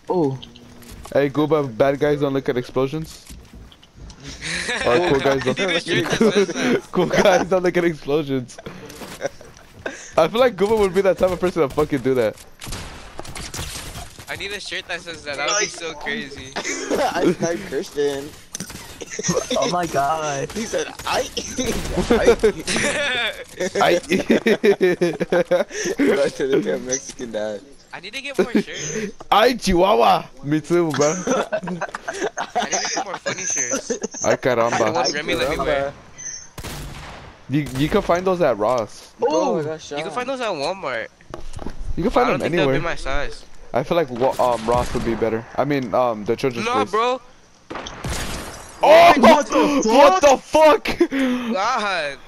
Oh. Hey, Gooba, bad guys don't look at explosions. Or cool guys I need a shirt that says that. cool guys don't look at explosions. I feel like Gooba would be that type of person to fucking do that. I need a shirt that says that. That would be so crazy. I sniped Christian. Oh my god. He said, I. I I turned into a Mexican dad. I need to get more shirts. I Chihuahua. Me too, bro. I need to get more funny shirts. Ay The caramba. ones Remy let me wear. You can find those at Ross. Oh, I got shot. You can find those at Walmart. You can I find don't them think they'll be anywhere. my size. I feel like Ross would be better. I mean, the children's No, place. bro. Oh, What the what the fuck? God.